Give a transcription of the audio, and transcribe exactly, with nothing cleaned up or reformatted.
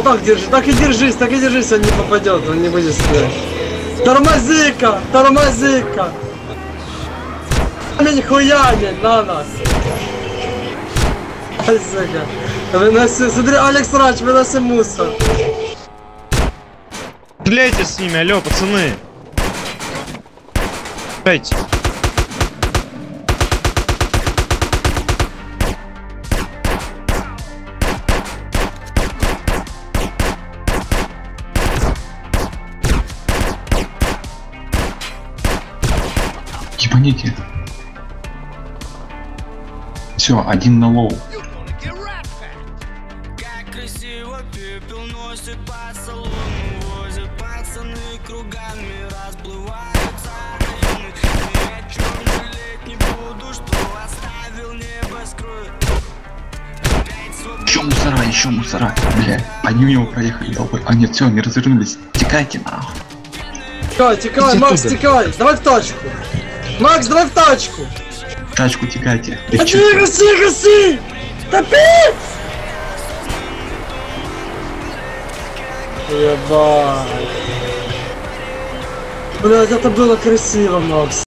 так держи, так и держись, так и держись, он не попадет, он не будет стрелять. Тормози-ка, тормози-ка. Камень хуянин на нас. Сука. Выноси, смотри, Алекс Рач, выноси мусор. Стреляйте с ними, алло, пацаны. Стреляйте. Ебаните. Все, один на лоу. Как красиво пепел носит по салону, возят пацаны кругами, расплываются районы. Ни о чем жалеть не буду, что оставил небоскреб. Еще мусора, еще мусора, бля. Они мимо проехали, долбой. А нет, все, они развернулись. Текайте нахуй. Текай, текай, Макс, текай, давай в тачку. Макс, давай в тачку. В тачку текайте. А ты гаси, гаси! Капец! Ебать. Блядь, это было красиво, Макс.